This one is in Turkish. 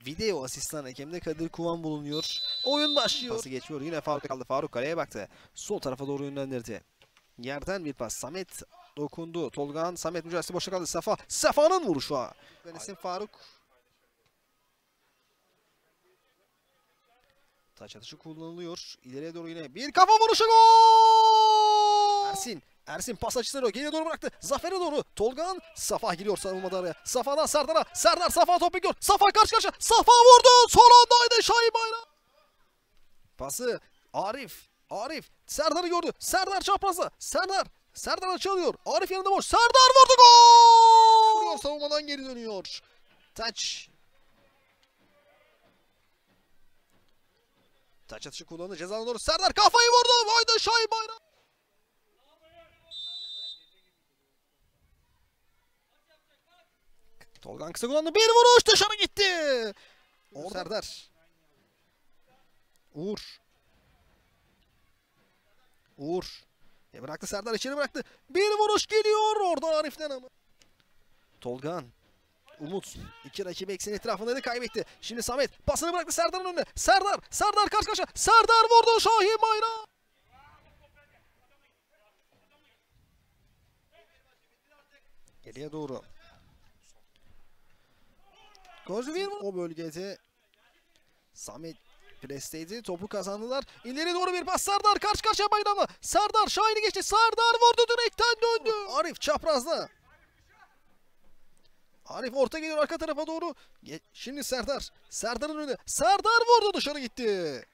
Video asistan hakemde Kadir Kuvan bulunuyor. Oyun başlıyor. Pası geçiyor. Yine Faruk kaldı. Faruk kaleye baktı. Sol tarafa doğru yönlendirdi. Yerden bir pas. Samet dokundu. Tolga'nın Samet mücadelesi boşa kaldı. Safa'nın vuruşu. Benesin Faruk. Taç atışı kullanılıyor. İleriye doğru yine bir kafa vuruşu, gol! Ersin pas açısını geriye doğru bıraktı. Zafer'e doğru. Tolga'nın Safa giriyor savunmada araya. Safa'dan Serdar'a. Serdar Safa top bekliyor. Safa karşı karşıya. Safa vurdu. Son andaydı Şahin Bayram. Pası Arif. Serdar'ı gördü. Serdar çaprazda. Serdar açılıyor. Arif yanında boş. Serdar vurdu, gol! Vuruyor, savunmadan geri dönüyor. Taç atışı kullandı. Cezanın doğru. Serdar kafayı vurdu. Haydi Şahin Bayram. Tolgan kısa kullandı. Bir vuruş dışarı gitti. Serdar. Uğur. Bıraktı Serdar, içeri bıraktı. Bir vuruş geliyor orada Arif'ten ama. Tolgan. Umut. İki rakibi eksen etrafındaydı, kaybetti. Şimdi Samet pasını bıraktı Serdar'ın önüne. Serdar karşı karşıya. Serdar vurdu, Şahin Bayram. Geriye doğru. Gözlü bir o bölgede. Samet presteydi. Topu kazandılar. İleri doğru bir pas. Serdar karşı karşıya Bayram'la. Serdar Şahin'i geçti. Serdar vurdu, direkten döndü. Arif çaprazda. Arif orta geliyor arka tarafa doğru. Şimdi Serdar'ın önüne. Serdar vurdu, dışarı gitti.